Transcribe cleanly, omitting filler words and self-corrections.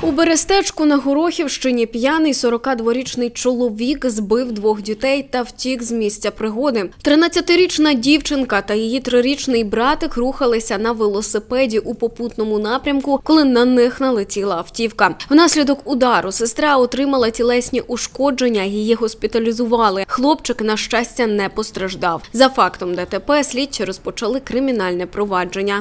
У Берестечку на Горохівщині п'яний 42-річний чоловік збив 2 дітей та втік з місця пригоди. 13-річна дівчинка та її 3-річний братик рухалися на велосипеді у попутному напрямку, коли на них налетіла автівка. Внаслідок удару сестра отримала тілесні ушкодження, її госпіталізували. Хлопчик, на щастя, не постраждав. За фактом ДТП слідчі розпочали кримінальне провадження.